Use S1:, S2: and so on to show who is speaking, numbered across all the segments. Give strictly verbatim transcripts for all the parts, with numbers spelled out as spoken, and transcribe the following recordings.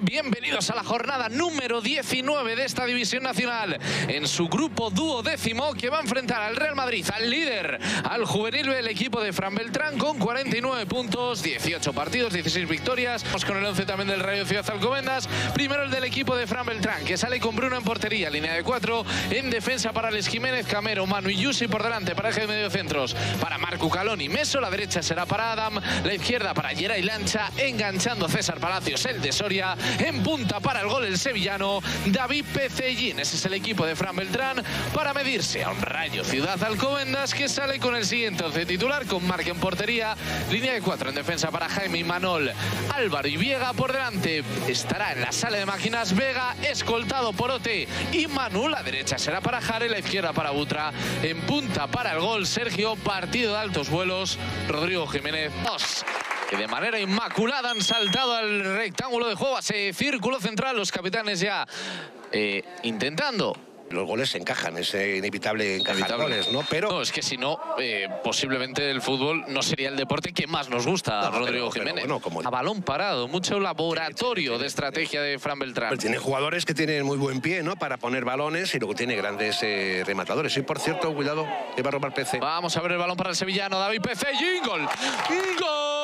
S1: Bienvenidos a la jornada número diecinueve de esta división nacional. En su grupo duodécimo que va a enfrentar al Real Madrid, al líder, al juvenil B, el equipo de Fran Beltrán, con cuarenta y nueve puntos, dieciocho partidos, dieciséis victorias. Vamos con el once también del Rayo Ciudad Alcobendas. Primero el del equipo de Fran Beltrán, que sale con Bruno en portería, línea de cuatro. En defensa para Alex Jiménez, Camero, Manu y Yusi. Por delante, pareja de mediocentros para Marco Calón y Meso. La derecha será para Adam, la izquierda para Geray Lancha, enganchando César Palacios, el de Soria. En punta para el gol el sevillano David Pecellín. Ese es el equipo de Fran Beltrán para medirse a un Rayo Ciudad Alcobendas que sale con el siguiente once titular, con Marc en portería, línea de cuatro en defensa para Jaime y Manol, Álvaro y Viega. Por delante estará en la sala de máquinas Vega, escoltado por Ote y Manu. La derecha será para Jare, la izquierda para Butra. En punta para el gol Sergio. Partido de altos vuelos, Rodrigo Jiménez. Dos que de manera inmaculada han saltado al rectángulo de juego, a ese círculo central. Los capitanes ya eh, intentando.
S2: Los goles se encajan, es inevitable encajar inevitable. goles, ¿no? Pero
S1: no, es que si no, eh, posiblemente el fútbol no sería el deporte que más nos gusta, no, Rodrigo pero, Jiménez. Pero, bueno, como... A balón parado, mucho laboratorio tiene, de estrategia tiene, de Fran Beltrán.
S2: Pues tiene jugadores que tienen muy buen pie, ¿no? Para poner balones, y luego tiene grandes eh, rematadores. Y por cierto, cuidado, que va a robar P C.
S1: Vamos a ver el balón para el sevillano, David Pecellín. ¡Gol! ¡Gol!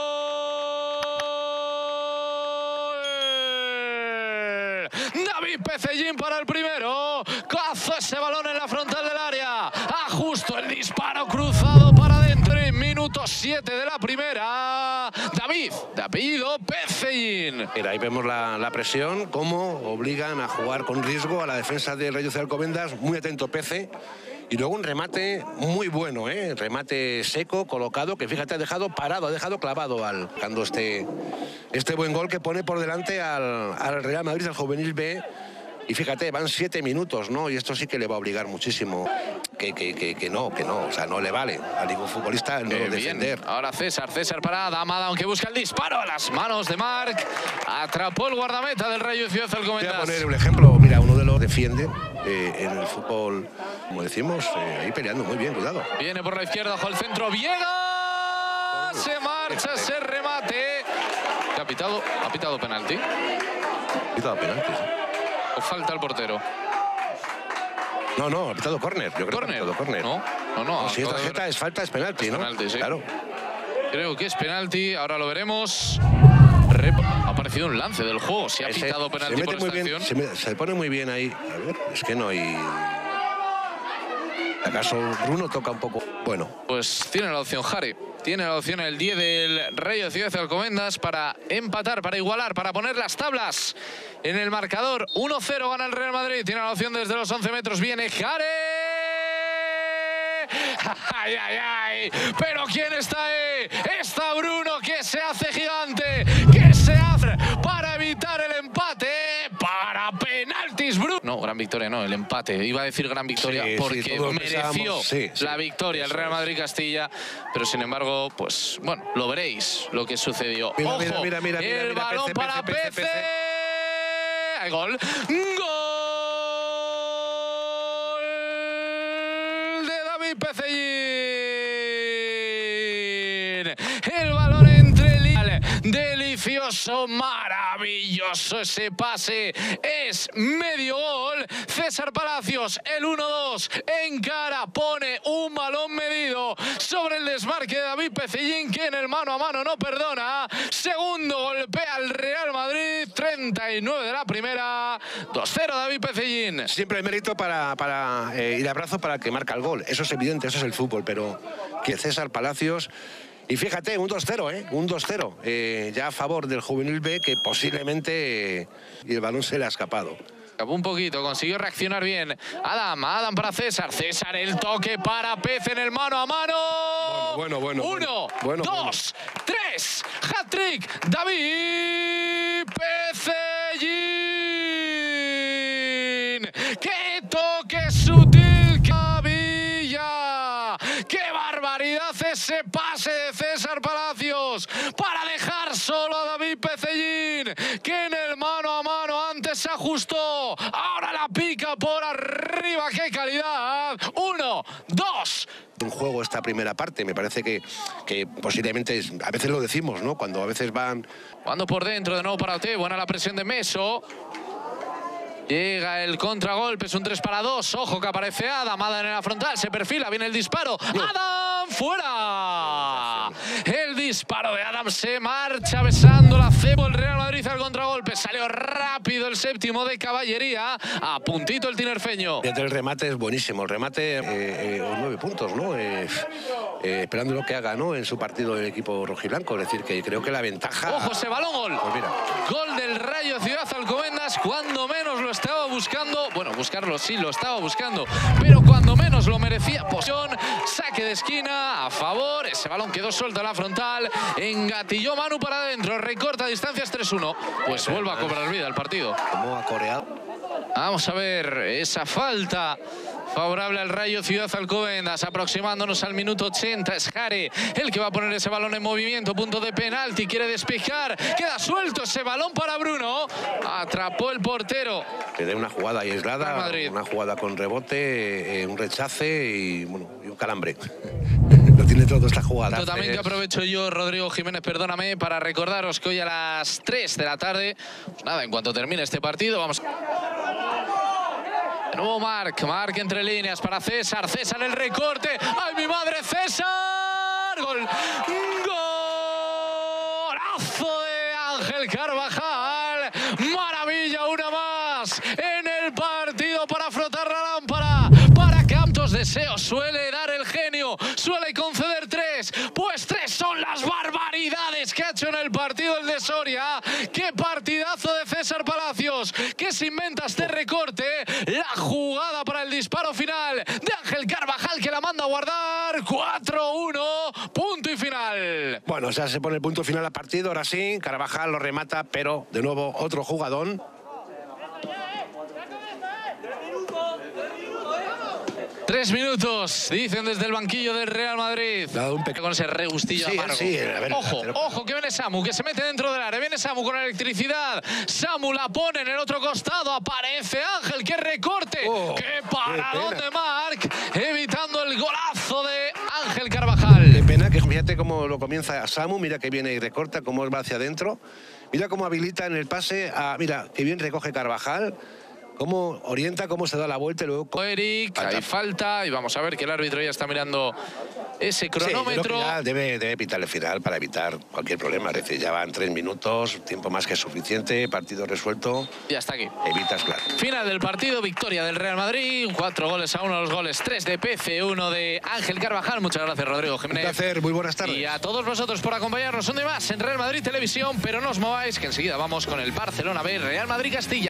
S1: David Pecellín para el primero. Caza ese balón en la frontal del área. Ajusto el disparo cruzado para adentro. Minuto siete de la primera. David, de apellido Pecellín.
S2: Mira, ahí vemos la, la presión, cómo obligan a jugar con riesgo a la defensa del Rayo Ciudad Alcobendas. Muy atento Pece. Y luego un remate muy bueno, ¿eh? Remate seco, colocado, que fíjate, ha dejado parado, ha dejado clavado al dando este, este buen gol que pone por delante al, al Real Madrid, al juvenil B. Y fíjate, van siete minutos, ¿no? Y esto sí que le va a obligar muchísimo. Que, que, que, que no, que no, o sea, no le vale a ningún futbolista no eh, defender.
S1: Bien. Ahora César, César para Adam, Adam que busca el disparo a las manos de Marc. Atrapó el guardameta del Rayo Ciudad Alcobendas.
S2: Voy a poner un ejemplo, mira, uno de los defiende eh, en el fútbol, como decimos, eh, ahí peleando muy bien, cuidado.
S1: Viene por la izquierda, ojo al centro, Viega, oh, se marcha, se remate. ¿Qué ha pitado? ¿Ha pitado penalti?
S2: Ha pitado penalti, sí.
S1: ¿O falta el portero?
S2: No, no, ha pitado córner. Yo creo
S1: ¿Córner?
S2: que ha pitado córner.
S1: No, no, no.
S2: no si es tarjeta, es falta, es penalti,
S1: es
S2: ¿no?
S1: penalti, sí.
S2: Claro.
S1: Creo que es penalti, ahora lo veremos. Rep ha aparecido un lance del juego, se ha Ese, pitado penalti
S2: se
S1: por
S2: muy
S1: esta
S2: bien,
S1: acción.
S2: Se, me, se pone muy bien ahí. A ver, es que no hay... ¿Acaso Bruno toca un poco? Bueno.
S1: Pues tiene la opción Jare. Tiene la opción el diez del Rayo Ciudad Alcobendas para empatar, para igualar, para poner las tablas en el marcador. uno cero gana el Real Madrid. Tiene la opción desde los once metros. Viene Jare. ¡Ay, ay, ay! ¿Pero quién está ahí? Está Bruno, que se hace gigante. Que se hace para evitar el empate. Para penaltis, Bruno. No, gran victoria, no, el empate. Iba a decir gran victoria sí, porque sí, mereció sí, sí, la victoria el Real Madrid-Castilla. Pero sin embargo, pues, bueno, lo veréis lo que sucedió.
S2: Mira,
S1: Ojo,
S2: mira, mira, mira, mira,
S1: el
S2: mira,
S1: balón
S2: P C,
S1: para
S2: P C, P C.
S1: Hay gol. ¡Gol! Pecellín. El balón entre el... Delicioso, maravilloso ese pase. Es medio gol. César Palacios, el uno dos. Encara, pone un balón medido sobre el desmarque de David Pecellín, que en el mano a mano no perdona. Segundo golpea al Real Madrid. treinta y nueve de la primera. dos cero David Pecellín.
S2: Siempre hay mérito para, para eh, ir abrazo para el que marca el gol. Eso es evidente, eso es el fútbol. Pero que César Palacios... Y fíjate, un dos cero, ¿eh? Un dos cero. Eh, ya a favor del juvenil B, que posiblemente eh, y el balón se le ha escapado.
S1: Escapó un poquito, consiguió reaccionar bien. Adam, Adam para César. César, el toque para Pece en el mano a mano.
S2: Bueno, bueno, bueno.
S1: Uno,
S2: bueno,
S1: dos, bueno. tres. Hat-trick. David Pecellín. ¡Qué toque sutil! ¡Cabilla! ¡Qué barbaridad ese pase de César Palacios para dejar solo a David Pecellín, que en el mano a mano antes se ajustó, ahora la pica por arriba! ¡Qué calidad! Uno, dos.
S2: Un juego acabó esta primera parte. Me parece que, que posiblemente, es, a veces lo decimos, ¿no? Cuando a veces van...
S1: Cuando por dentro de nuevo para Ote, buena la presión de Meso. Llega el contragolpe, es un tres para dos. Ojo que aparece Adam, Adam en la frontal, se perfila, viene el disparo. No. ¡Adam fuera! El disparo de Adam se marcha besando la cebo. El Real Madrid al contragolpe. Salió rápido el séptimo de caballería. A puntito el tinerfeño.
S2: El remate es buenísimo. El remate, eh, eh, nueve puntos, ¿no? Eh, eh, esperando lo que haga, ¿no? En su partido el equipo rojiblanco. Es decir, que creo que la ventaja...
S1: ¡Ojo, ese balón, gol!
S2: Pues mira.
S1: Gol del Rayo Ciudad Alcobendas, cuando menos lo estaba buscando. Bueno, buscarlo sí, lo estaba buscando, pero cuando menos lo merecía. Posición, saque de esquina, a favor. Ese balón quedó suelto a la frontal. Engatilló Manu para adentro. Recorta distancias tres uno. Pues vuelve a cobrar vida el partido.
S2: ¿Cómo ha coreado?
S1: Vamos a ver esa falta favorable al Rayo Ciudad Alcobendas, aproximándonos al minuto ochenta. Es Jare el que va a poner ese balón en movimiento, punto de penalti, quiere despejar, queda suelto ese balón para Bruno, atrapó el portero.
S2: Tiene una jugada aislada, una jugada con rebote, eh, un rechace y, bueno, y un calambre. Lo tiene todo esta jugada.
S1: Esto también que aprovecho yo, Rodrigo Jiménez, perdóname, para recordaros que hoy a las tres de la tarde, pues nada, en cuanto termine este partido, vamos... De nuevo Marc, Marc entre líneas para César, César el recorte, ¡ay mi madre, César! ¡Gol! ¡Golazo de Ángel Carvajal! ¡Maravilla, una más en el partido para frotar la lámpara! Para Campos Deseos suele dar el genio, suele conceder tres, pues tres son las barbaridades que ha hecho en el partido el de Soria. ¡Qué partidazo de César Palacios! Que se inventa este recorte, la jugada para el disparo final de Ángel Carvajal, que la manda a guardar. Cuatro uno, punto y final.
S2: Bueno, o sea, se pone el punto final al partido, ahora sí, Carvajal lo remata, pero de nuevo otro jugadón.
S1: Tres minutos, dicen desde el banquillo del Real Madrid. Con ese regustillo
S2: sí,
S1: amargo.
S2: Sí, a ver,
S1: ojo,
S2: pero...
S1: ojo, que viene Samu, que se mete dentro del área. Viene Samu con electricidad. Samu la pone en el otro costado. Aparece Ángel, que recorte. Oh, ¡qué paradón de Marc! Evitando el golazo de Ángel Carvajal.
S2: Qué pena, que fíjate cómo lo comienza Samu. Mira que viene y recorta, cómo va hacia adentro. Mira cómo habilita en el pase. A, mira, que bien recoge Carvajal. Cómo orienta, cómo se da la vuelta y luego...
S1: Eric, hay falta y vamos a ver que el árbitro ya está mirando ese cronómetro.
S2: Sí, ya debe, debe pitar el final para evitar cualquier problema. Es decir, ya van tres minutos, tiempo más que suficiente, partido resuelto.
S1: Ya está aquí.
S2: Evitas, claro.
S1: Final del partido, victoria del Real Madrid, cuatro goles a uno, los goles, tres de P C, uno de Ángel Carvajal. Muchas gracias, Rodrigo Jiménez.
S2: Un placer, muy buenas tardes.
S1: Y a todos vosotros por acompañarnos un día más en Real Madrid Televisión, pero no os mováis, que enseguida vamos con el Barcelona B, Real Madrid Castilla.